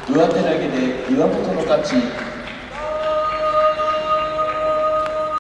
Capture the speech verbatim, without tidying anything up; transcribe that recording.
上手投げで岩本の勝ち。